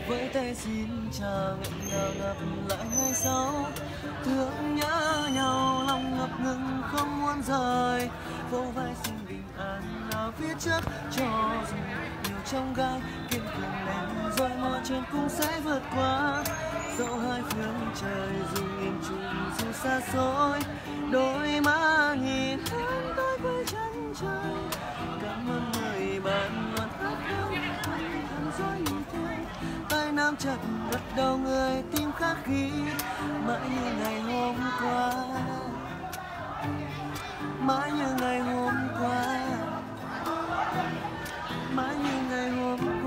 với tay xin chào nghẹn ngào ngập lại ngày sau. Thương nhớ nhau lòng ngập ngừng không muốn rời, vô vai xin bình an nào phía trước cho dù nhiều trong gai kiên cường lên rồi mọi chuyện cũng sẽ vượt qua. Dẫu hai phương trời dù nghìn trùng dù xa xôi, đôi má nhìn hướng tới cuối chân trời. Cảm ơn người bạn luôn hát hương thầm dối niềm thương, tay nắm chặt gật đầu người tim khắc ghi mãi như ngày hôm qua, mãi như ngày hôm qua, mãi như ngày hôm qua.